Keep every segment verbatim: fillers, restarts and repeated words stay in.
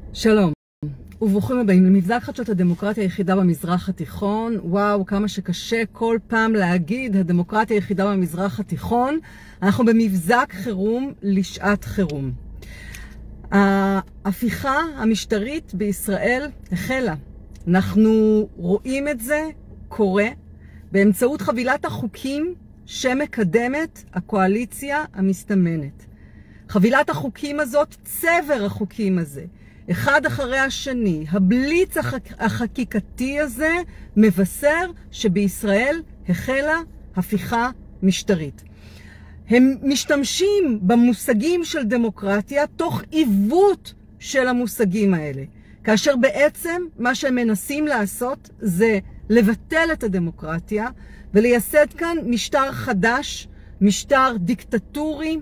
שלום, וברוכים הבאים למבזק חדשות הדמוקרטיה היחידה במזרח התיכון. וואו, כמה שקשה כל פעם להגיד הדמוקרטיה היחידה במזרח התיכון. אנחנו במבזק חירום לשעת חירום. ההפיכה המשטרית בישראל החלה. אנחנו רואים את זה קורה באמצעות חבילת החוקים שמקדמת הקואליציה המסתמנת. חבילת החוקים הזאת, צבר החוקים הזה, אחד אחרי השני, הבליץ החקיקתי הזה מבשר שבישראל החלה הפיכה משטרית. הם משתמשים במושגים של דמוקרטיה תוך עיוות של המושגים האלה, כאשר בעצם מה שהם מנסים לעשות זה לבטל את הדמוקרטיה ולייסד כאן משטר חדש, משטר דיקטטורי,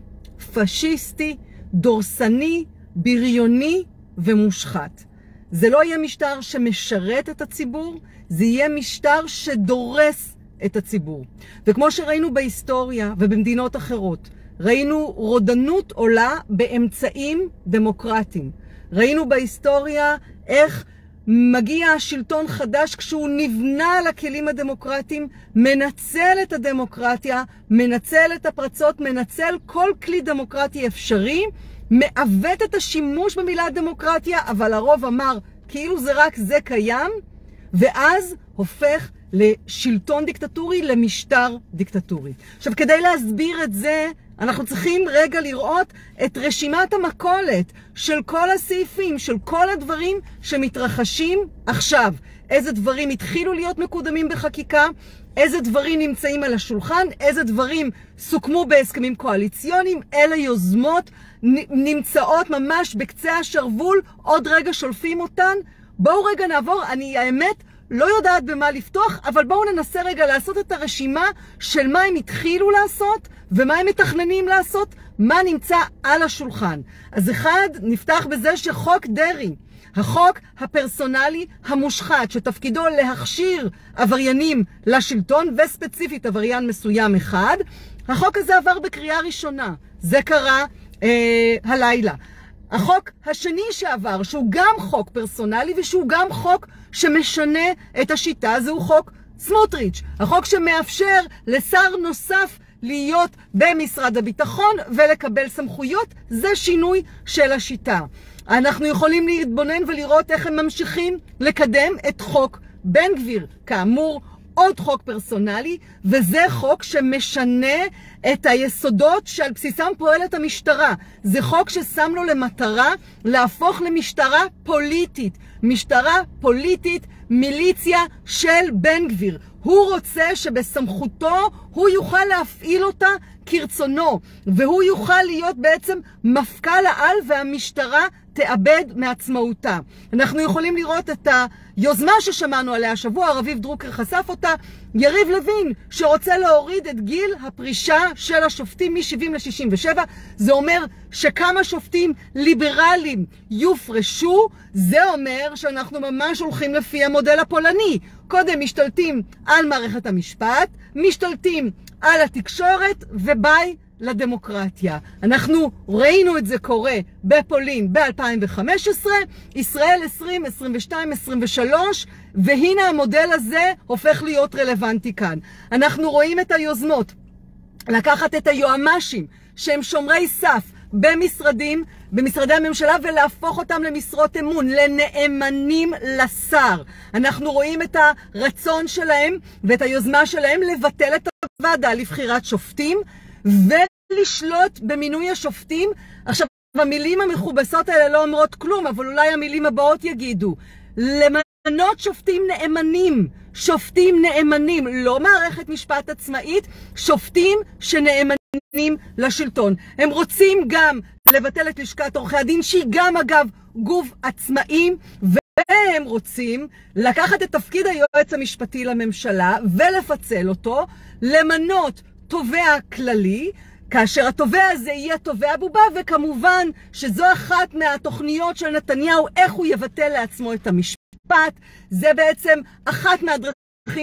פשיסטי, דורסני, בריוני ומושחת. זה לא יהיה משטר שמשרת את הציבור, זה יהיה משטר שדורס את הציבור. וכמו שראינו בהיסטוריה ובמדינות אחרות, ראינו רודנות עולה באמצעים דמוקרטיים. ראינו בהיסטוריה איך מגיע השלטון חדש כשהוא נבנה על הכלים הדמוקרטיים, מנצל את הדמוקרטיה, מנצל את הפרצות, מנצל כל כלי דמוקרטי אפשרי, מעוות את השימוש במילה דמוקרטיה, אבל הרוב אמר כאילו זה רק זה קיים, ואז הופך לשלטון דיקטטורי, למשטר דיקטטורי. עכשיו, כדי להסביר את זה, אנחנו צריכים רגע לראות את רשימת המכולת של כל הסעיפים, של כל הדברים שמתרחשים עכשיו. איזה דברים התחילו להיות מקודמים בחקיקה, איזה דברים נמצאים על השולחן, איזה דברים סוכמו בהסכמים קואליציוניים, אלה יוזמות נמצאות ממש בקצה השרוול, עוד רגע שולפים אותן. בואו רגע נעבור, אני האמת לא יודעת במה לפתוח, אבל בואו ננסה רגע לעשות את הרשימה של מה הם התחילו לעשות, ומה הם מתכננים לעשות, מה נמצא על השולחן. אז אחד, נפתח בזה שחוק דרעי, החוק הפרסונלי המושחת, שתפקידו להכשיר עבריינים לשלטון, וספציפית עבריין מסוים אחד, החוק הזה עבר בקריאה ראשונה. זה קרה אה, הלילה. החוק השני שעבר, שהוא גם חוק פרסונלי ושהוא גם חוק שמשנה את השיטה, זהו חוק סמוטריץ'. החוק שמאפשר לשר נוסף להיות במשרד הביטחון ולקבל סמכויות, זה שינוי של השיטה. אנחנו יכולים להתבונן ולראות איך הם ממשיכים לקדם את חוק בן גביר, כאמור עוד חוק פרסונלי, וזה חוק שמשנה את היסודות שעל בסיסם פועלת המשטרה. זה חוק ששם לו למטרה להפוך למשטרה פוליטית. משטרה פוליטית, מיליציה של בן גביר. הוא רוצה שבסמכותו הוא יוכל להפעיל אותה כרצונו, והוא יוכל להיות בעצם מפכ"ל העל והמשטרה תאבד מעצמאותה. אנחנו יכולים לראות את היוזמה ששמענו עליה השבוע, רביב דרוקר חשף אותה, יריב לוין שרוצה להוריד את גיל הפרישה של השופטים מ-שבעים ל-שישים ושבע, זה אומר שכמה שופטים ליברליים יופרשו, זה אומר שאנחנו ממש הולכים לפי המודל הפולני. קודם משתלטים על מערכת המשפט, משתלטים על התקשורת, וביי לדמוקרטיה. אנחנו ראינו את זה קורה בפולין ב-אלפיים וחמש עשרה, ישראל עשרים, עשרים ושתיים, עשרים ושלוש, והנה המודל הזה הופך להיות רלוונטי כאן. אנחנו רואים את היוזמות לקחת את היועמ"שים שהם שומרי סף במשרדים, במשרדי הממשלה, ולהפוך אותם למשרות אמון, לנאמנים לשר. אנחנו רואים את הרצון שלהם ואת היוזמה שלהם לבטל את הוועדה לבחירת שופטים ולשלוט במינוי השופטים. עכשיו, המילים המכובסות האלה לא אומרות כלום, אבל אולי המילים הבאות יגידו, למנות שופטים נאמנים, שופטים נאמנים, לא מערכת משפט עצמאית, שופטים שנאמנים לשלטון. הם רוצים גם לבטל את לשכת עורכי הדין, שהיא גם אגב גוף עצמאי, והם רוצים לקחת את תפקיד היועץ המשפטי לממשלה ולפצל אותו, למנות תובע כללי, כאשר התובע הזה יהיה תובע בובה, וכמובן שזו אחת מהתוכניות של נתניהו, איך הוא יבטל לעצמו את המשפט. זה בעצם אחת מהדרכים, יש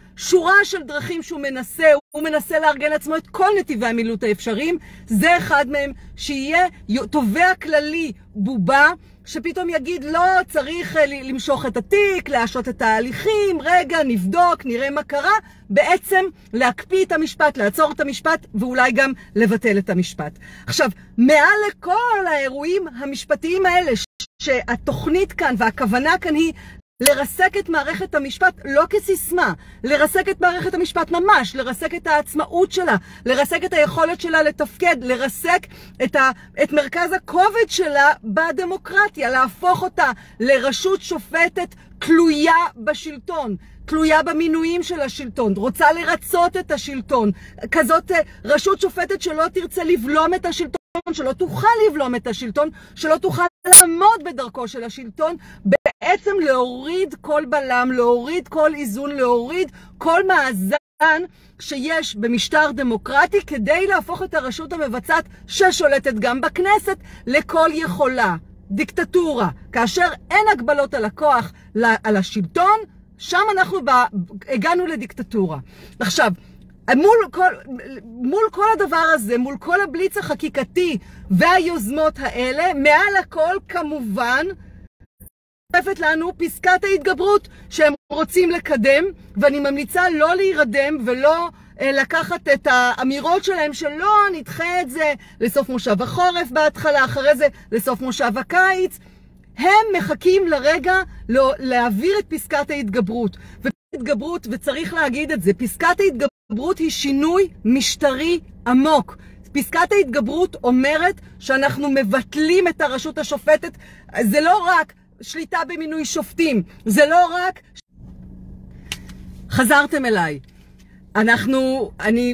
שורה של דרכים שהוא מנסה, הוא מנסה לארגן לעצמו את כל נתיבי המילוט האפשריים, זה אחד מהם, שיהיה תובע כללי בובה, שפתאום יגיד לא צריך למשוך את התיק, להשעות את ההליכים, רגע נבדוק, נראה מה קרה, בעצם להקפיא את המשפט, לעצור את המשפט ואולי גם לבטל את המשפט. עכשיו, מעל לכל האירועים המשפטיים האלה, שהתוכנית כאן והכוונה כאן היא לרסק את מערכת המשפט לא כסיסמה, לרסק את מערכת המשפט ממש, לרסק את העצמאות שלה, לרסק את היכולת שלה לתפקד, לרסק את, ה, את מרכז הכובד שלה בדמוקרטיה, להפוך אותה לרשות שופטת תלויה בשלטון, תלויה במינויים של השלטון, רוצה לרצות את השלטון, כזאת רשות שופטת שלא תרצה לבלום את השלטון, שלא תוכל לבלום את השלטון, שלא תוכל לעמוד בדרכו של השלטון, בעצם להוריד כל בלם, להוריד כל איזון, להוריד כל מאזן שיש במשטר דמוקרטי, כדי להפוך את הרשות המבצעת ששולטת גם בכנסת לכל יכולה. דיקטטורה, כאשר אין הגבלות על הכוח, על השלטון, שם אנחנו הגענו לדיקטטורה. עכשיו, מול כל, מול כל הדבר הזה, מול כל הבליץ החקיקתי והיוזמות האלה, מעל הכל כמובן, נוספת לנו פסקת ההתגברות שהם רוצים לקדם, ואני ממליצה לא להירדם ולא אה, לקחת את האמירות שלהם שלא נדחה את זה לסוף מושב החורף בהתחלה, אחרי זה לסוף מושב הקיץ. הם מחכים לרגע לא, להעביר את פסקת ההתגברות. והתגברות, וצריך להגיד את זה, פסקת ההתגברות היא שינוי משטרי עמוק. פסקת ההתגברות אומרת שאנחנו מבטלים את הרשות השופטת. זה לא רק שליטה במינוי שופטים, זה לא רק... חזרתם אליי. אנחנו, אני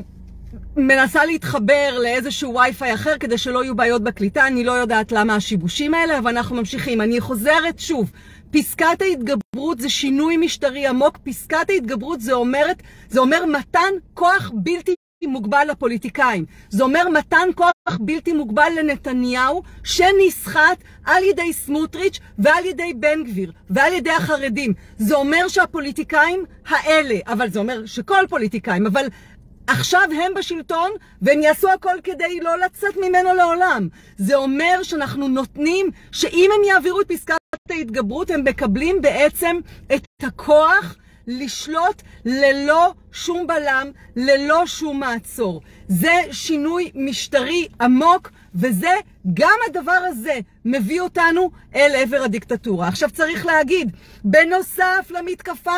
מנסה להתחבר לאיזשהו וי-פיי אחר כדי שלא יהיו בעיות בקליטה, אני לא יודעת למה השיבושים האלה, אבל אנחנו ממשיכים. אני חוזרת שוב, פסקת ההתגברות זה שינוי משטרי עמוק, פסקת ההתגברות זה אומרת, זה אומר מתן כוח בלתי מוגבל לפוליטיקאים. זה אומר מתן כוח בלתי מוגבל לנתניהו, שנסחט על ידי סמוטריץ' ועל ידי בן גביר ועל ידי החרדים. זה אומר שהפוליטיקאים האלה, אבל זה אומר שכל פוליטיקאים, אבל עכשיו הם בשלטון והם יעשו הכל כדי לא לצאת ממנו לעולם. זה אומר שאנחנו נותנים, שאם הם יעבירו את פסקת ההתגברות, הם מקבלים בעצם את הכוח לשלוט ללא שום בלם, ללא שום מעצור. זה שינוי משטרי עמוק, וזה, גם הדבר הזה מביא אותנו אל עבר הדיקטטורה. עכשיו צריך להגיד, בנוסף למתקפה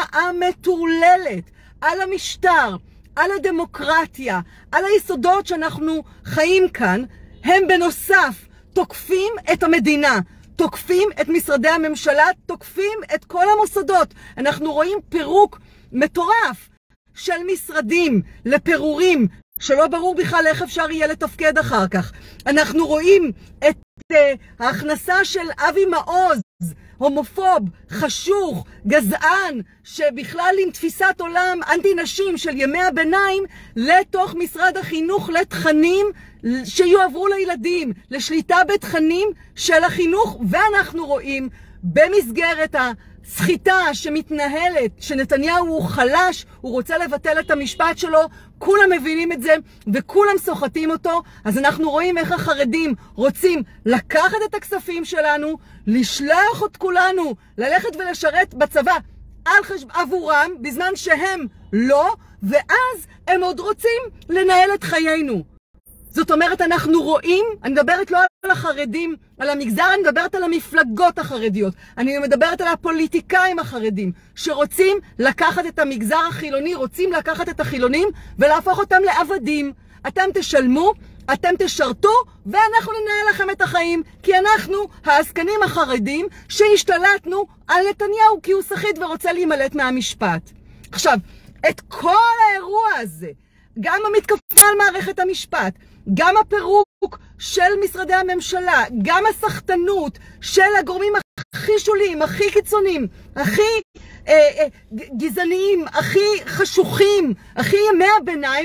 המטורללת על המשטר, על הדמוקרטיה, על היסודות שאנחנו חיים כאן, הם בנוסף תוקפים את המדינה, תוקפים את משרדי הממשלה, תוקפים את כל המוסדות. אנחנו רואים פירוק מטורף של משרדים לפירורים, שלא ברור בכלל איך אפשר יהיה לתפקד אחר כך. אנחנו רואים את uh, ההכנסה של אבי מעוז, הומופוב, חשוך, גזען, שבכלל עם תפיסת עולם אנטי נשים של ימי הביניים, לתוך משרד החינוך לתכנים שיועברו לילדים, לשליטה בתכנים של החינוך. ואנחנו רואים במסגרת הסחיטה שמתנהלת, שנתניהו הוא חלש, הוא רוצה לבטל את המשפט שלו, כולם מבינים את זה וכולם סוחטים אותו. אז אנחנו רואים איך החרדים רוצים לקחת את הכספים שלנו, לשלוח את כולנו ללכת ולשרת בצבא על חשב... עבורם, בזמן שהם לא, ואז הם עוד רוצים לנהל את חיינו. זאת אומרת, אנחנו רואים, אני מדברת לא על החרדים, על המגזר, אני מדברת על המפלגות החרדיות. אני מדברת על הפוליטיקאים החרדים, שרוצים לקחת את המגזר החילוני, רוצים לקחת את החילונים ולהפוך אותם לעבדים. אתם תשלמו, אתם תשרתו, ואנחנו ננהל לכם את החיים, כי אנחנו העסקנים החרדים שהשתלטנו על נתניהו, כי הוא שחיד ורוצה להימלט מהמשפט. עכשיו, את כל האירוע הזה, גם המתקפה על מערכת המשפט, גם הפירוק של משרדי הממשלה, גם הסחטנות של הגורמים הכי שוליים, הכי קיצוניים, הכי אה, אה, גזעניים, הכי חשוכים, הכי ימי הביניים,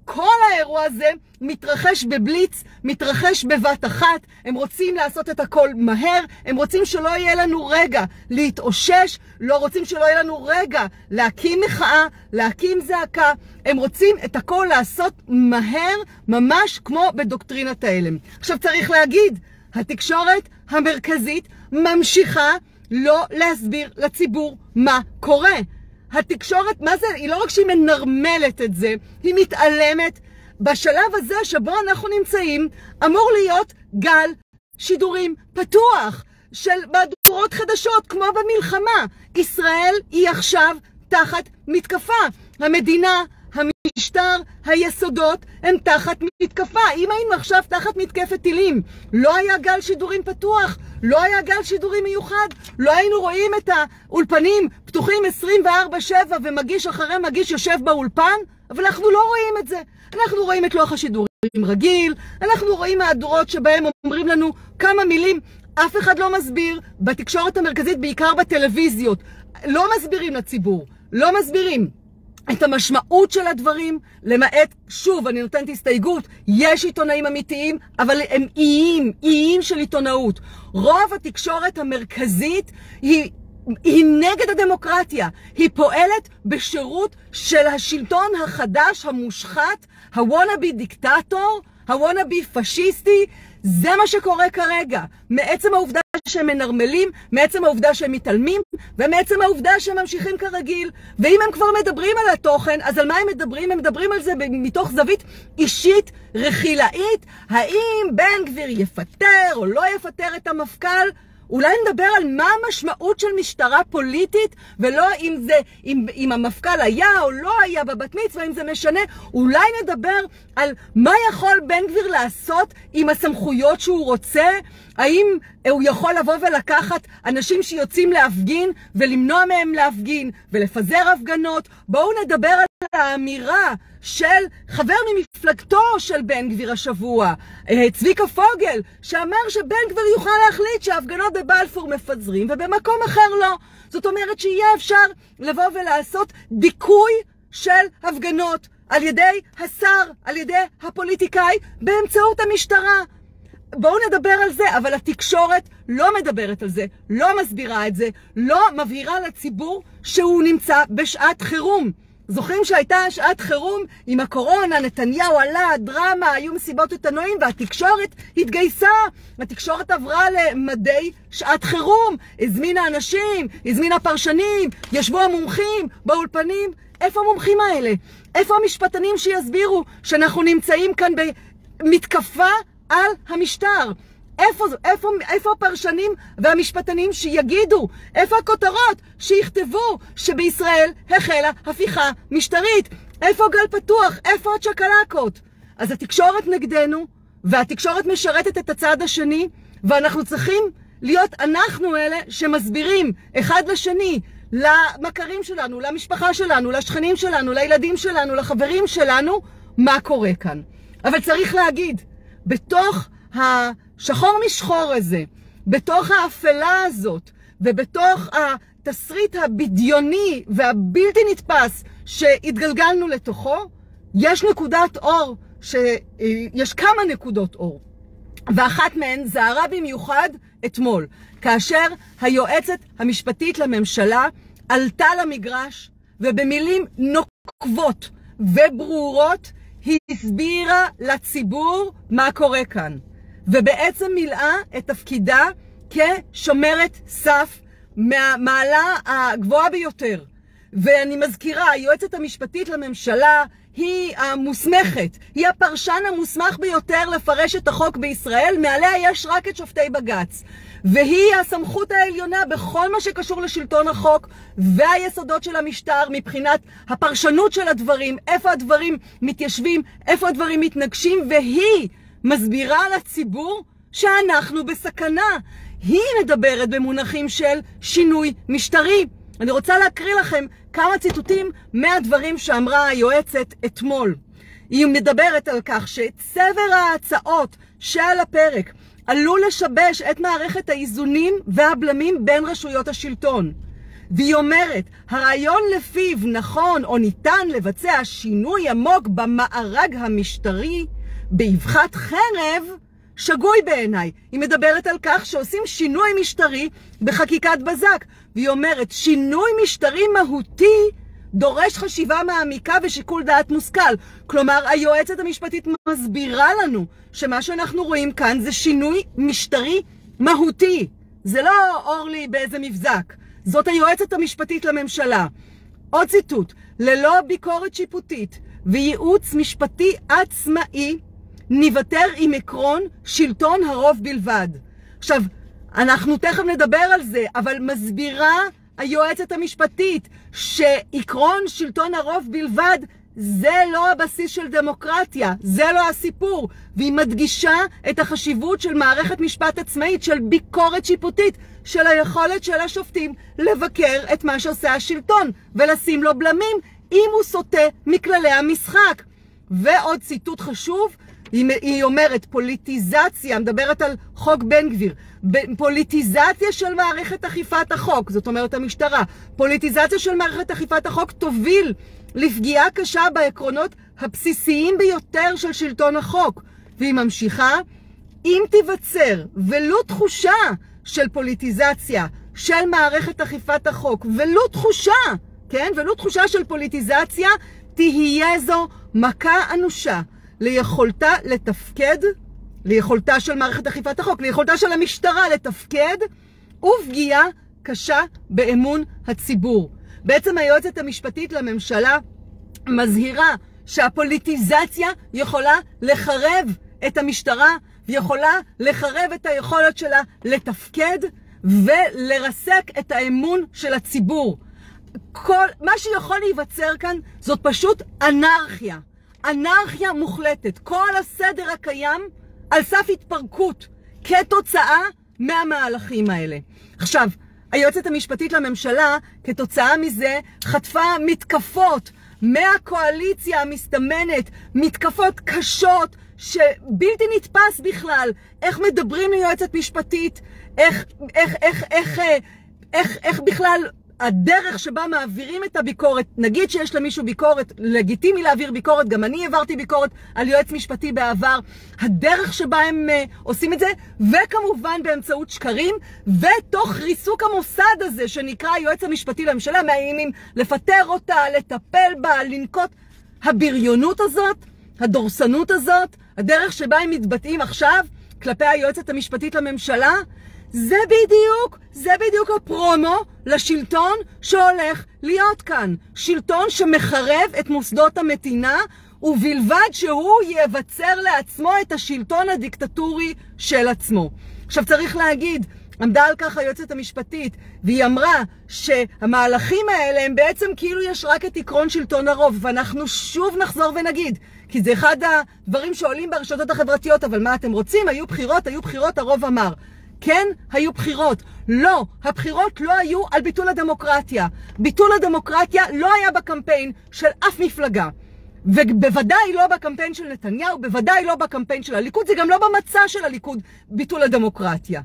כל האירוע הזה מתרחש בבליץ, מתרחש בבת אחת. הם רוצים לעשות את הכל מהר, הם רוצים שלא יהיה לנו רגע להתאושש, לא רוצים שלא יהיה לנו רגע להקים מחאה, להקים זעקה. הם רוצים את הכל לעשות מהר, ממש כמו בדוקטרינת ההלם. עכשיו צריך להגיד, התקשורת המרכזית ממשיכה לא להסביר לציבור מה קורה. התקשורת, מה זה? היא לא רק שהיא מנרמלת את זה, היא מתעלמת. בשלב הזה שבו אנחנו נמצאים, אמור להיות גל שידורים פתוח של מהדורות חדשות, כמו במלחמה. ישראל היא עכשיו תחת מתקפה. המדינה, המשטר, היסודות הם תחת מתקפה. אם היינו עכשיו תחת מתקפת טילים, לא היה גל שידורים פתוח, לא היה גל שידורים מיוחד, לא היינו רואים את האולפנים פתוחים עשרים וארבע שבע ומגיש אחרי מגיש יושב באולפן, אבל אנחנו לא רואים את זה. אנחנו רואים את לוח השידורים רגיל, אנחנו רואים מהדורות שבהם אומרים לנו כמה מילים, אף אחד לא מסביר, בתקשורת המרכזית, בעיקר בטלוויזיות, לא מסבירים לציבור, לא מסבירים את המשמעות של הדברים, למעט, שוב, אני נותנת הסתייגות, יש עיתונאים אמיתיים, אבל הם איים, איים של עיתונאות. רוב התקשורת המרכזית היא, היא נגד הדמוקרטיה, היא פועלת בשירות של השלטון החדש, המושחת, הוואנאבי דיקטטור, הוואנאבי פשיסטי. זה מה שקורה כרגע, מעצם העובדה שהם מנרמלים, מעצם העובדה שהם מתעלמים, ומעצם העובדה שהם ממשיכים כרגיל. ואם הם כבר מדברים על התוכן, אז על מה הם מדברים? הם מדברים על זה מתוך זווית אישית, רכילאית. האם בן גביר יפטר או לא יפטר את המפכ"ל? אולי נדבר על מה המשמעות של משטרה פוליטית, ולא אם זה, אם, אם המפכ"ל היה או לא היה בבת מצווה, אם זה משנה. אולי נדבר על מה יכול בן גביר לעשות עם הסמכויות שהוא רוצה. האם הוא יכול לבוא ולקחת אנשים שיוצאים להפגין ולמנוע מהם להפגין ולפזר הפגנות? בואו נדבר על האמירה של חבר ממפלגתו של בן גביר השבוע, צביקה פוגל, שאמר שבן גביר יוכל להחליט שההפגנות בבלפור מפזרים ובמקום אחר לא. זאת אומרת שיהיה אפשר לבוא ולעשות דיכוי של הפגנות על ידי השר, על ידי הפוליטיקאי, באמצעות המשטרה. בואו נדבר על זה, אבל התקשורת לא מדברת על זה, לא מסבירה את זה, לא מבהירה לציבור שהוא נמצא בשעת חירום. זוכרים שהייתה שעת חירום עם הקורונה, נתניהו עלה, דרמה, היו מסיבות עיתונאים, והתקשורת התגייסה. התקשורת עברה למדי שעת חירום, הזמינה אנשים, הזמינה פרשנים, ישבו המומחים באולפנים. איפה המומחים האלה? איפה המשפטנים שיסבירו שאנחנו נמצאים כאן במתקפה על המשטר? איפה, איפה, איפה הפרשנים והמשפטנים שיגידו? איפה הכותרות שיכתבו שבישראל החלה הפיכה משטרית? איפה גל פתוח? איפה הצ'קלקות? אז התקשורת נגדנו, והתקשורת משרתת את הצד השני, ואנחנו צריכים להיות אנחנו אלה שמסבירים אחד לשני, למכרים שלנו, למשפחה שלנו, לשכנים שלנו, לילדים שלנו, לחברים שלנו, מה קורה כאן. אבל צריך להגיד, בתוך השחור משחור הזה, בתוך האפלה הזאת, ובתוך התסריט הבדיוני והבלתי נתפס שהתגלגלנו לתוכו, יש נקודת אור, שיש כמה נקודות אור. ואחת מהן זהרה במיוחד אתמול, כאשר היועצת המשפטית לממשלה עלתה למגרש, ובמילים נוקבות וברורות היא הסבירה לציבור מה קורה כאן. ובעצם מילאה את תפקידה כשומרת סף מהמעלה הגבוהה ביותר. ואני מזכירה, היועצת המשפטית לממשלה היא המוסמכת, היא הפרשן המוסמך ביותר לפרש את החוק בישראל, מעליה יש רק את שופטי בג"ץ. והיא הסמכות העליונה בכל מה שקשור לשלטון החוק והיסודות של המשטר מבחינת הפרשנות של הדברים, איפה הדברים מתיישבים, איפה הדברים מתנגשים, והיא מסבירה לציבור שאנחנו בסכנה. היא מדברת במונחים של שינוי משטרי. אני רוצה להקריא לכם כמה ציטוטים מהדברים שאמרה היועצת אתמול. היא מדברת על כך שצבר ההצעות שעל הפרק עלול לשבש את מערכת האיזונים והבלמים בין רשויות השלטון. והיא אומרת, הרעיון לפיו נכון או ניתן לבצע שינוי עמוק במארג המשטרי באבחת חרב, שגוי בעיניי. היא מדברת על כך שעושים שינוי משטרי בחקיקת בזק, והיא אומרת, שינוי משטרי מהותי דורש חשיבה מעמיקה ושיקול דעת מושכל. כלומר, היועצת המשפטית מסבירה לנו שמה שאנחנו רואים כאן זה שינוי משטרי מהותי. זה לא אורלי באיזה מבזק. זאת היועצת המשפטית לממשלה. עוד ציטוט, ללא ביקורת שיפוטית וייעוץ משפטי עצמאי, ניוותר עם עקרון שלטון הרוב בלבד. עכשיו, אנחנו תכף נדבר על זה, אבל מסבירה היועצת המשפטית שעקרון שלטון הרוב בלבד זה לא הבסיס של דמוקרטיה, זה לא הסיפור, והיא מדגישה את החשיבות של מערכת משפט עצמאית, של ביקורת שיפוטית, של היכולת של השופטים לבקר את מה שעושה השלטון ולשים לו בלמים אם הוא סוטה מכללי המשחק. ועוד ציטוט חשוב, היא, היא אומרת, פוליטיזציה, מדברת על חוק בן גביר, פוליטיזציה של מערכת אכיפת החוק, זאת אומרת המשטרה, פוליטיזציה של מערכת אכיפת החוק תוביל לפגיעה קשה בעקרונות הבסיסיים ביותר של שלטון החוק. והיא ממשיכה, אם תיווצר ולו תחושה של פוליטיזציה של מערכת אכיפת החוק, ולו תחושה, כן, ולו תחושה של פוליטיזציה, תהיה זו מכה אנושה ליכולתה לתפקד, ליכולתה של מערכת אכיפת החוק, ליכולתה של המשטרה לתפקד, ופגיעה קשה באמון הציבור. בעצם היועצת המשפטית לממשלה מזהירה שהפוליטיזציה יכולה לחרב את המשטרה, ויכולה לחרב את היכולת שלה לתפקד ולרסק את האמון של הציבור. כל, מה שיכול להיווצר כאן זאת פשוט אנרכיה. אנרכיה מוחלטת. כל הסדר הקיים על סף התפרקות כתוצאה מהמהלכים האלה. עכשיו, היועצת המשפטית לממשלה כתוצאה מזה חטפה מתקפות מהקואליציה המסתמנת, מתקפות קשות שבלתי נתפס בכלל. איך מדברים ליועצת משפטית, איך, איך, איך, איך, איך, איך בכלל הדרך שבה מעבירים את הביקורת. נגיד שיש למישהו ביקורת, לגיטימי להעביר ביקורת, גם אני העברתי ביקורת על יועץ משפטי בעבר, הדרך שבה הם uh, עושים את זה, וכמובן באמצעות שקרים, ותוך ריסוק המוסד הזה שנקרא היועץ המשפטי לממשלה, מאיימים לפטר אותה, לטפל בה, לנקוט. הבריונות הזאת, הדורסנות הזאת, הדרך שבה הם מתבטאים עכשיו כלפי היועצת המשפטית לממשלה, זה בדיוק, זה בדיוק הפרומו לשלטון שהולך להיות כאן. שלטון שמחרב את מוסדות המדינה, ובלבד שהוא יבצר לעצמו את השלטון הדיקטטורי של עצמו. עכשיו צריך להגיד, עמדה על כך היועצת המשפטית, והיא אמרה שהמהלכים האלה הם בעצם כאילו יש רק את עקרון שלטון הרוב, ואנחנו שוב נחזור ונגיד, כי זה אחד הדברים שעולים ברשתות החברתיות, אבל מה אתם רוצים? היו בחירות, היו בחירות, הרוב אמר. כן, היו בחירות. לא, הבחירות לא היו על ביטול הדמוקרטיה. ביטול הדמוקרטיה לא היה בקמפיין של אף מפלגה. ובוודאי לא בקמפיין של נתניהו, בוודאי לא בקמפיין של הליכוד, זה גם לא במצע של הליכוד, ביטול הדמוקרטיה.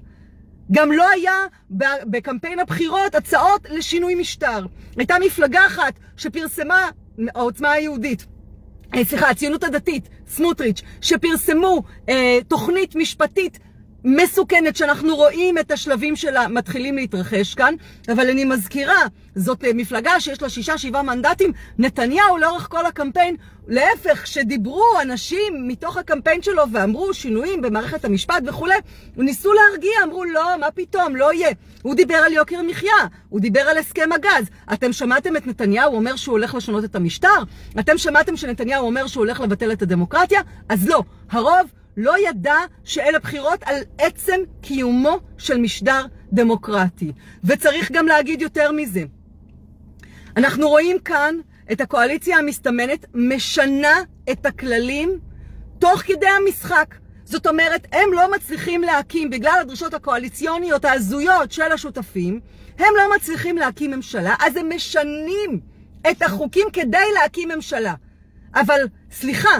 גם לא היה בקמפיין הבחירות הצעות לשינוי משטר. הייתה מפלגה אחת שפרסמה, העוצמה היהודית, סליחה, הציונות הדתית, סמוטריץ', שפרסמו אה, תוכנית משפטית מסוכנת שאנחנו רואים את השלבים שלה מתחילים להתרחש כאן, אבל אני מזכירה, זאת מפלגה שיש לה שישה שבעה מנדטים. נתניהו לאורך כל הקמפיין, להפך, שדיברו אנשים מתוך הקמפיין שלו ואמרו שינויים במערכת המשפט וכו', ניסו להרגיע, אמרו לא, מה פתאום, לא יהיה. הוא דיבר על יוקר מחיה, הוא דיבר על הסכם הגז. אתם שמעתם את נתניהו אומר שהוא הולך לשנות את המשטר? אתם שמעתם שנתניהו אומר שהוא הולך לבטל את הדמוקרטיה? אז לא, הרוב לא ידע שאלה בחירות על עצם קיומו של משדר דמוקרטי. וצריך גם להגיד יותר מזה. אנחנו רואים כאן את הקואליציה המסתמנת משנה את הכללים תוך כדי המשחק. זאת אומרת, הם לא מצליחים להקים, בגלל הדרישות הקואליציוניות ההזויות של השותפים, הם לא מצליחים להקים ממשלה, אז הם משנים את החוקים כדי להקים ממשלה. אבל, סליחה,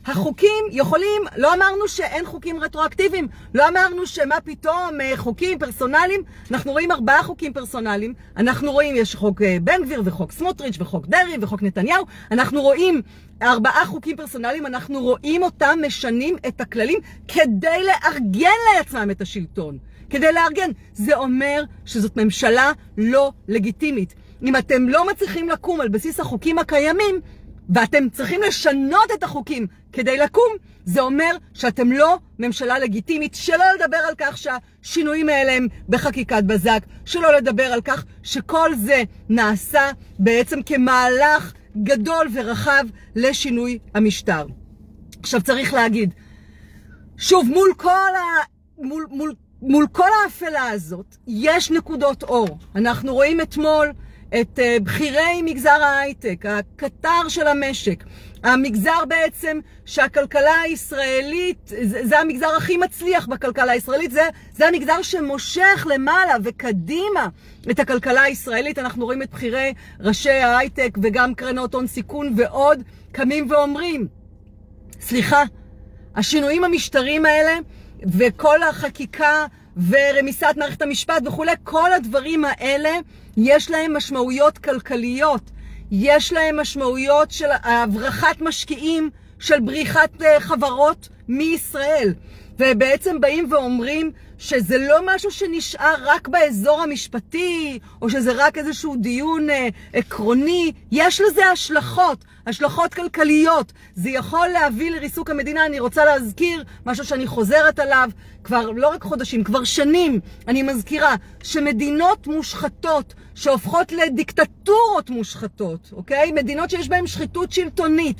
החוקים יכולים, לא אמרנו שאין חוקים רטרואקטיביים, לא אמרנו שמה פתאום חוקים פרסונליים, אנחנו רואים ארבעה חוקים פרסונליים, אנחנו רואים יש חוק בן גביר וחוק סמוטריץ' וחוק דרעי וחוק נתניהו, אנחנו רואים ארבעה חוקים פרסונליים, אנחנו רואים אותם משנים את הכללים כדי לארגן לעצמם את השלטון. כדי לארגן. זה אומר שזאת ממשלה לא לגיטימית. אם אתם לא מצליחים לקום על בסיס החוקים הקיימים, ואתם צריכים לשנות את החוקים כדי לקום, זה אומר שאתם לא ממשלה לגיטימית, שלא לדבר על כך שהשינויים האלה הם בחקיקת בזק, שלא לדבר על כך שכל זה נעשה בעצם כמהלך גדול ורחב לשינוי המשטר. עכשיו צריך להגיד, שוב, מול כל ה... מול, מול, מול כל האפלה הזאת, יש נקודות אור. אנחנו רואים אתמול את uh, בחירי מגזר ההייטק, הקטר של המשק, המגזר בעצם שהכלכלה הישראלית, זה, זה המגזר הכי מצליח בכלכלה הישראלית, זה, זה המגזר שמושך למעלה וקדימה את הכלכלה הישראלית. אנחנו רואים את בחירי ראשי ההייטק וגם קרנות הון סיכון ועוד קמים ואומרים, סליחה, השינויים המשטריים האלה וכל החקיקה ורמיסת מערכת המשפט וכו', כל הדברים האלה יש להם משמעויות כלכליות, יש להם משמעויות של הברחת משקיעים, של בריחת חברות מישראל. ובעצם באים ואומרים שזה לא משהו שנשאר רק באזור המשפטי, או שזה רק איזשהו דיון אה, עקרוני. יש לזה השלכות, השלכות כלכליות. זה יכול להביא לריסוק המדינה. אני רוצה להזכיר משהו שאני חוזרת עליו כבר לא רק חודשים, כבר שנים. אני מזכירה שמדינות מושחתות שהופכות לדיקטטורות מושחתות, אוקיי? מדינות שיש בהן שחיתות שלטונית,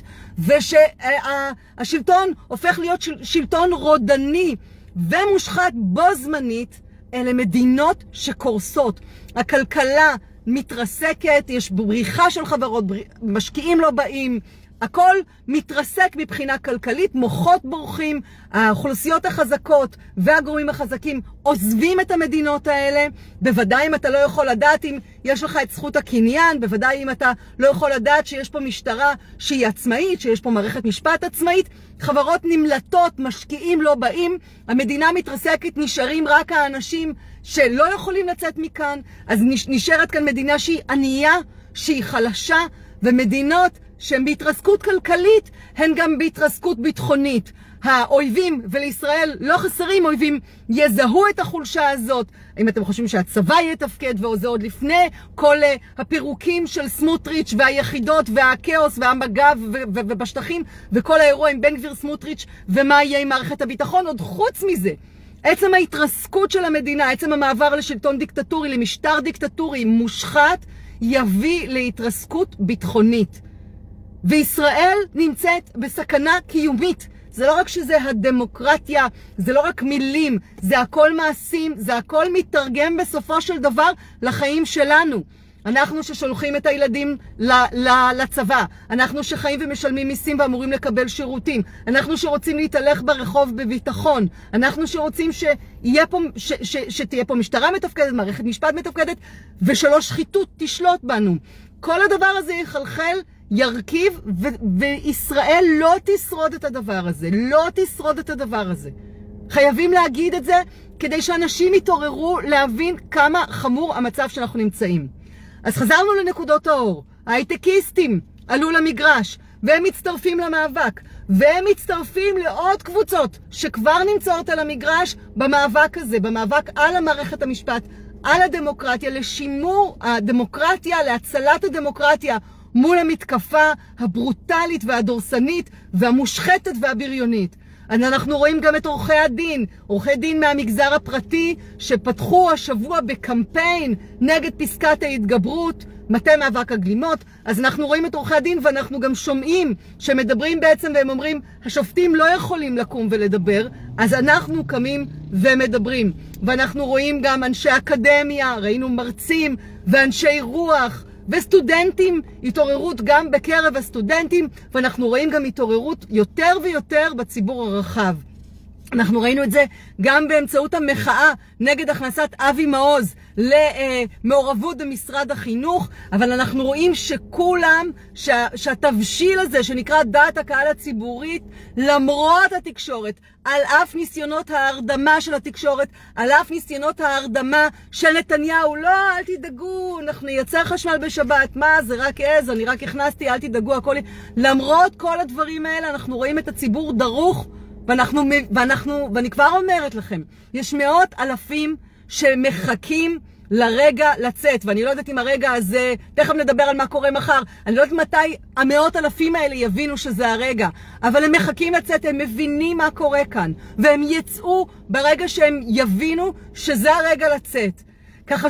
ושהשלטון הופך להיות של, שלטון רודני ומושחת בו זמנית, אלה מדינות שקורסות. הכלכלה מתרסקת, יש בריחה של חברות, משקיעים לא באים, הכל מתרסק מבחינה כלכלית, מוחות בורחים, האוכלוסיות החזקות והגורמים החזקים עוזבים את המדינות האלה. בוודאי אם אתה לא יכול לדעת אם יש לך את זכות הקניין, בוודאי אם אתה לא יכול לדעת שיש פה משטרה שהיא עצמאית, שיש פה מערכת משפט עצמאית, חברות נמלטות, משקיעים לא באים, המדינה מתרסקת, נשארים רק האנשים שלא יכולים לצאת מכאן, אז נשארת כאן מדינה שהיא ענייה, שהיא חלשה, ומדינות שהן בהתרסקות כלכלית, הן גם בהתרסקות ביטחונית. האויבים, ולישראל לא חסרים אויבים, יזהו את החולשה הזאת. אם אתם חושבים שהצבא יתפקד, וזה עוד לפני כל הפירוקים של סמוטריץ' והיחידות והכאוס והמג"ב ובשטחים, וכל האירוע עם בן גביר סמוטריץ' ומה יהיה עם מערכת הביטחון, עוד חוץ מזה. עצם ההתרסקות של המדינה, עצם המעבר לשלטון דיקטטורי, למשטר דיקטטורי מושחת, יביא להתרסקות ביטחונית. וישראל נמצאת בסכנה קיומית. זה לא רק שזה הדמוקרטיה, זה לא רק מילים, זה הכל מעשים, זה הכל מתרגם בסופו של דבר לחיים שלנו. אנחנו ששולחים את הילדים לצבא, אנחנו שחיים ומשלמים מיסים ואמורים לקבל שירותים, אנחנו שרוצים להתהלך ברחוב בביטחון, אנחנו שרוצים שיהיה פה, ש, ש, שתהיה פה משטרה מתפקדת, מערכת משפט מתפקדת, ושלא שחיתות תשלוט בנו. כל הדבר הזה יחלחל, ירכיב, ו- וישראל לא תשרוד את הדבר הזה, לא תשרוד את הדבר הזה. חייבים להגיד את זה כדי שאנשים יתעוררו להבין כמה חמור המצב שאנחנו נמצאים. אז חזרנו לנקודות האור. ההייטקיסטים עלו למגרש, והם מצטרפים למאבק, והם מצטרפים לעוד קבוצות שכבר נמצאות על המגרש במאבק הזה, במאבק על המערכת המשפט, על הדמוקרטיה, לשימור הדמוקרטיה, להצלת הדמוקרטיה, מול המתקפה הברוטלית והדורסנית והמושחתת והבריונית. אנחנו רואים גם את עורכי הדין, עורכי דין מהמגזר הפרטי שפתחו השבוע בקמפיין נגד פסקת ההתגברות, מטה מאבק הגלימות. אז אנחנו רואים את עורכי הדין ואנחנו גם שומעים שמדברים בעצם והם אומרים השופטים לא יכולים לקום ולדבר, אז אנחנו קמים ומדברים. ואנחנו רואים גם אנשי אקדמיה, ראינו מרצים ואנשי רוח וסטודנטים, התעוררות גם בקרב הסטודנטים, ואנחנו רואים גם התעוררות יותר ויותר בציבור הרחב. אנחנו ראינו את זה גם באמצעות המחאה נגד הכנסת אבי מעוז למעורבות במשרד החינוך, אבל אנחנו רואים שכולם, שה, שהתבשיל הזה שנקרא דעת הקהל הציבורית, למרות התקשורת, על אף ניסיונות ההרדמה של התקשורת, על אף ניסיונות ההרדמה של נתניהו, לא, אל תדאגו, אנחנו נייצר חשמל בשבת, מה, זה רק עז, אני רק הכנסתי, אל תדאגו, הכל... למרות כל הדברים האלה, אנחנו רואים את הציבור דרוך, ואנחנו, ואנחנו, ואני כבר אומרת לכם, יש מאות אלפים שמחכים לרגע לצאת, ואני לא יודעת אם הרגע הזה, תכף נדבר על מה קורה מחר, אני לא יודעת מתי המאות אלפים האלה יבינו שזה הרגע, אבל הם מחכים לצאת, הם מבינים מה קורה כאן, והם יצאו ברגע שהם יבינו שזה הרגע לצאת. ככה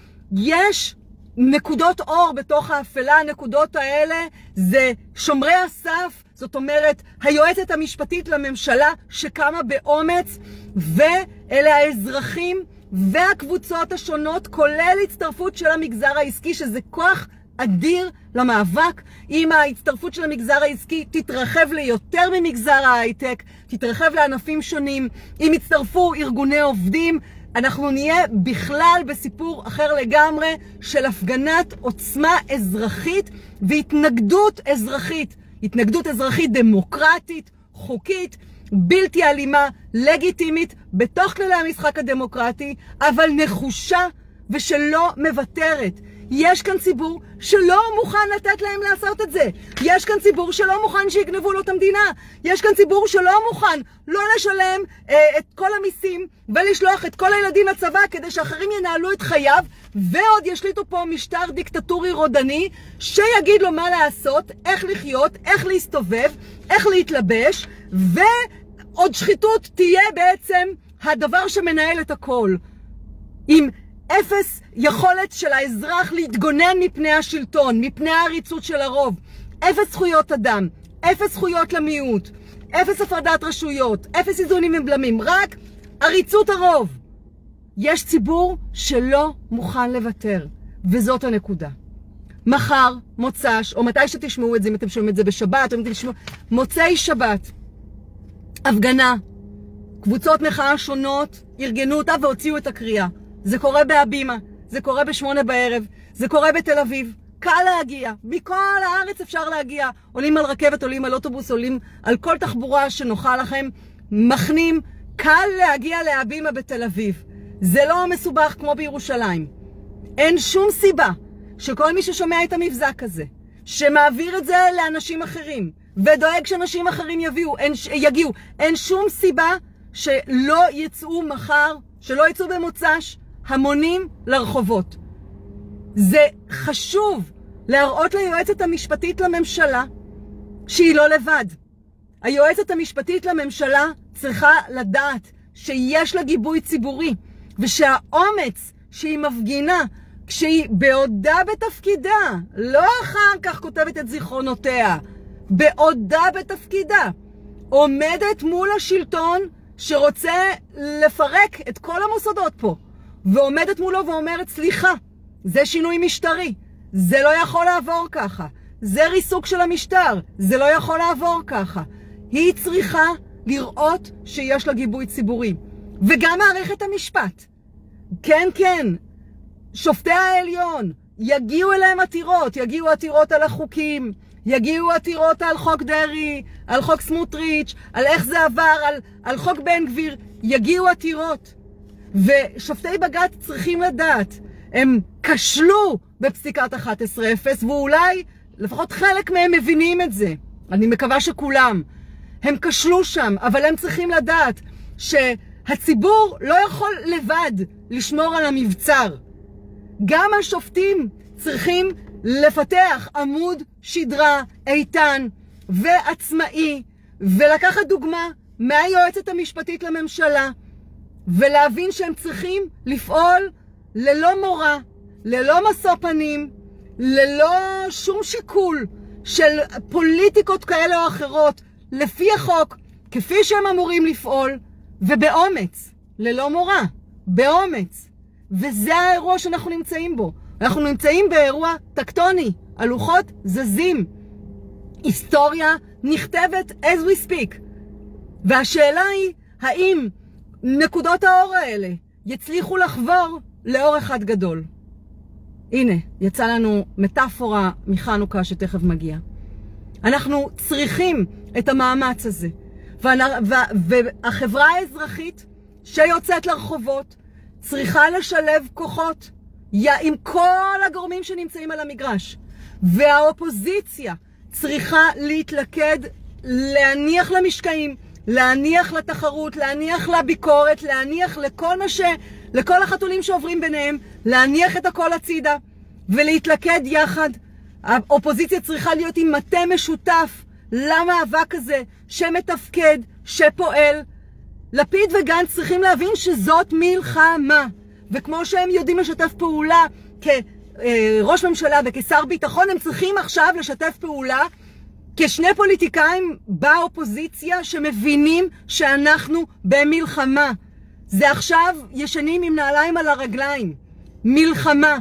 שיש נקודות אור בתוך האפלה, הנקודות האלה זה שומרי הסף, זאת אומרת, היועצת המשפטית לממשלה שקמה באומץ, ואלה האזרחים והקבוצות השונות, כולל הצטרפות של המגזר העסקי, שזה כוח אדיר למאבק. אם ההצטרפות של המגזר העסקי תתרחב ליותר ממגזר ההייטק, תתרחב לענפים שונים, אם יצטרפו ארגוני עובדים, אנחנו נהיה בכלל בסיפור אחר לגמרי של הפגנת עוצמה אזרחית והתנגדות אזרחית. התנגדות אזרחית דמוקרטית, חוקית, בלתי אלימה, לגיטימית, בתוך כללי המשחק הדמוקרטי, אבל נחושה ושלא מוותרת. יש כאן ציבור שלא מוכן לתת להם לעשות את זה. יש כאן ציבור שלא מוכן שיגנבו לו את המדינה. יש כאן ציבור שלא מוכן לא לשלם אה, את כל המיסים ולשלוח את כל הילדים לצבא כדי שאחרים ינהלו את חייו, ועוד ישליטו פה משטר דיקטטורי רודני שיגיד לו מה לעשות, איך לחיות, איך להסתובב, איך להתלבש, ועוד שחיתות תהיה בעצם הדבר שמנהל את הכל. עם אפס יכולת של האזרח להתגונן מפני השלטון, מפני העריצות של הרוב. אפס זכויות אדם, אפס זכויות למיעוט, אפס הפרדת רשויות, אפס איזונים ובלמים, רק עריצות הרוב. יש ציבור שלא מוכן לוותר, וזאת הנקודה. מחר, מוצ"ש, או מתי שתשמעו את זה, אם אתם שומעים את זה בשבת, או אם אתם תשמעו, מוצאי שבת, הפגנה, קבוצות מחאה שונות, ארגנו אותה והוציאו את הקריאה. זה קורה בהבימה, זה קורה בשמונה בערב, זה קורה בתל אביב. קל להגיע, מכל הארץ אפשר להגיע. עולים על רכבת, עולים על אוטובוס, עולים על כל תחבורה שנוחה לכם. מכנים, קל להגיע להבימה בתל אביב. זה לא מסובך כמו בירושלים. אין שום סיבה שכל מי ששומע את המבזק הזה, שמעביר את זה לאנשים אחרים, ודואג שאנשים אחרים יביאו, אין, יגיעו, אין שום סיבה שלא יצאו מחר, שלא יצאו במוצ"ש, המונים לרחובות. זה חשוב להראות ליועצת המשפטית לממשלה שהיא לא לבד. היועצת המשפטית לממשלה צריכה לדעת שיש לה גיבוי ציבורי, ושהאומץ שהיא מפגינה כשהיא בעודה בתפקידה, לא אחר כך כותבת את זיכרונותיה, בעודה בתפקידה, עומדת מול השלטון שרוצה לפרק את כל המוסדות פה, ועומדת מולו ואומרת, סליחה, זה שינוי משטרי, זה לא יכול לעבור ככה, זה ריסוק של המשטר, זה לא יכול לעבור ככה. היא צריכה לראות שיש לה גיבוי ציבורי. וגם מערכת המשפט. כן, כן, שופטי העליון, יגיעו אליהם עתירות, יגיעו עתירות על החוקים, יגיעו עתירות על חוק דרי, על חוק סמוטריץ', על איך זה עבר, על, על חוק בן גביר, יגיעו עתירות. ושופטי בג"ץ צריכים לדעת, הם כשלו בפסיקת אחת עשרה אפס, ואולי לפחות חלק מהם מבינים את זה. אני מקווה שכולם. הם כשלו שם, אבל הם צריכים לדעת שהציבור לא יכול לבד לשמור על המבצר. גם השופטים צריכים לפתח עמוד שדרה איתן ועצמאי, ולקחת דוגמה מהיועצת המשפטית לממשלה, ולהבין שהם צריכים לפעול ללא מורא, ללא משוא פנים, ללא שום שיקול של פוליטיקות כאלה או אחרות, לפי החוק, כפי שהם אמורים לפעול, ובאומץ, ללא מורא, באומץ. וזה האירוע שאנחנו נמצאים בו. אנחנו נמצאים באירוע טקטוני, הלוחות זזים. היסטוריה נכתבת as we speak. והשאלה היא, האם נקודות האור האלה יצליחו לחבור לאור אחד גדול? הנה, יצא לנו מטאפורה מחנוכה שתכף מגיע. אנחנו צריכים את המאמץ הזה. והחברה האזרחית שיוצאת לרחובות צריכה לשלב כוחות עם כל הגורמים שנמצאים על המגרש. והאופוזיציה צריכה להתלכד, להניח למשקעים, להניח לתחרות, להניח לביקורת, להניח לכל מה ש... לכל החתולים שעוברים ביניהם, להניח את הכל הצידה ולהתלכד יחד. האופוזיציה צריכה להיות עם מטה משותף למאבק הזה, שמתפקד, שפועל. לפיד וגנץ צריכים להבין שזאת מלחמה. וכמו שהם יודעים לשתף פעולה כראש ממשלה וכשר ביטחון, הם צריכים עכשיו לשתף פעולה כשני פוליטיקאים באופוזיציה שמבינים שאנחנו במלחמה. זה עכשיו ישנים עם נעליים על הרגליים. מלחמה.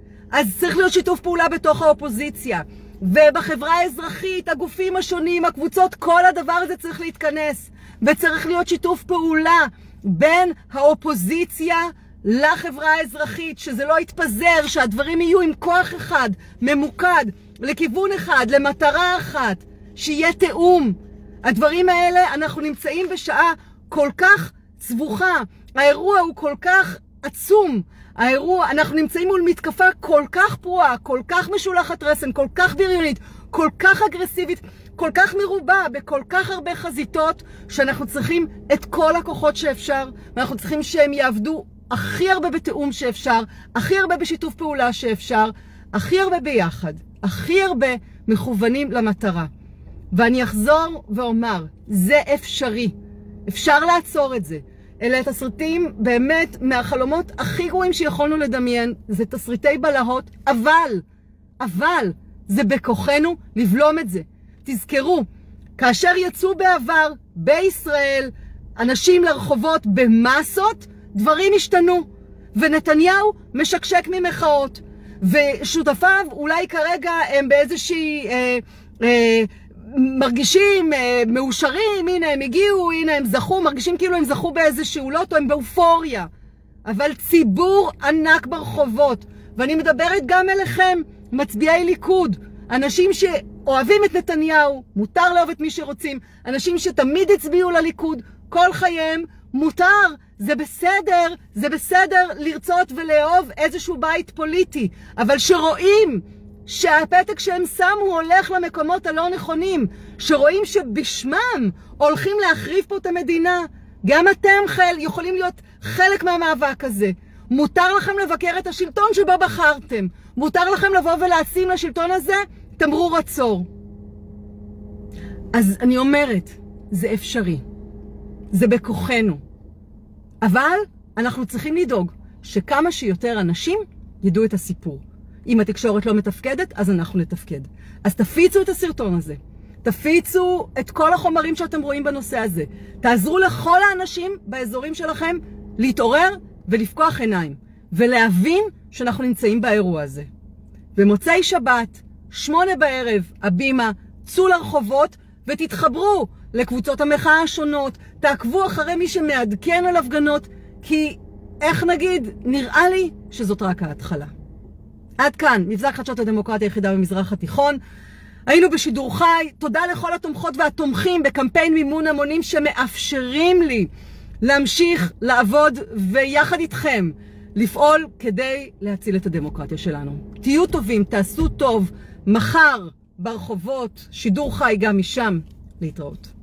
אז צריך להיות שיתוף פעולה בתוך האופוזיציה. ובחברה האזרחית, הגופים השונים, הקבוצות, כל הדבר הזה צריך להתכנס. וצריך להיות שיתוף פעולה בין האופוזיציה לחברה האזרחית, שזה לא יתפזר, שהדברים יהיו עם כוח אחד, ממוקד, לכיוון אחד, למטרה אחת, שיהיה תאום. הדברים האלה, אנחנו נמצאים בשעה כל כך סבוכה, האירוע הוא כל כך עצום, האירוע, אנחנו נמצאים מול מתקפה כל כך פרועה, כל כך משולחת רסן, כל כך בריונית, כל כך אגרסיבית, כל כך מרובה, בכל כך הרבה חזיתות, שאנחנו צריכים את כל הכוחות שאפשר, ואנחנו צריכים שהם יעבדו הכי הרבה בתאום שאפשר, הכי הרבה בשיתוף פעולה שאפשר, הכי הרבה ביחד, הכי הרבה מכוונים למטרה. ואני אחזור ואומר, זה אפשרי. אפשר לעצור את זה. אלה תסריטים באמת מהחלומות הכי גרועים שיכולנו לדמיין. זה תסריטי בלהות, אבל, אבל, זה בכוחנו לבלום את זה. תזכרו, כאשר יצאו בעבר בישראל אנשים לרחובות במסות, דברים השתנו. ונתניהו משקשק ממחאות. ושותפיו אולי כרגע הם באיזושהי... אה, אה, מרגישים אה, מאושרים, הנה הם הגיעו, הנה הם זכו, מרגישים כאילו הם זכו באיזשהו לוטו, הם באופוריה. אבל ציבור ענק ברחובות, ואני מדברת גם אליכם, מצביעי ליכוד, אנשים שאוהבים את נתניהו, מותר לאהוב את מי שרוצים, אנשים שתמיד הצביעו לליכוד, כל חייהם, מותר, זה בסדר, זה בסדר לרצות ולאהוב איזשהו בית פוליטי, אבל שרואים שהפתק שהם שמו הולך למקומות הלא נכונים, שרואים שבשמם הולכים להחריב פה את המדינה, גם אתם חל, יכולים להיות חלק מהמאבק הזה. מותר לכם לבקר את השלטון שבו בחרתם. מותר לכם לבוא ולשים לשלטון הזה תמרור עצור. אז אני אומרת, זה אפשרי. זה בכוחנו. אבל אנחנו צריכים לדאוג שכמה שיותר אנשים ידעו את הסיפור. אם התקשורת לא מתפקדת, אז אנחנו נתפקד. אז תפיצו את הסרטון הזה. תפיצו את כל החומרים שאתם רואים בנושא הזה. תעזרו לכל האנשים באזורים שלכם להתעורר ולפקוח עיניים. ולהבין שאנחנו נמצאים באירוע הזה. במוצאי שבת, שמונה בערב, הבימה, צאו לרחובות ותתחברו לקבוצות המחאה השונות. תעקבו אחרי מי שמעדכן על הפגנות, כי איך נגיד, נראה לי שזאת רק ההתחלה. עד כאן, מבזק חדשות הדמוקרטיה היחידה במזרח התיכון. היינו בשידור חי. תודה לכל התומכות והתומכים בקמפיין מימון המונים שמאפשרים לי להמשיך לעבוד ויחד איתכם לפעול כדי להציל את הדמוקרטיה שלנו. תהיו טובים, תעשו טוב. מחר ברחובות, שידור חי גם משם. להתראות.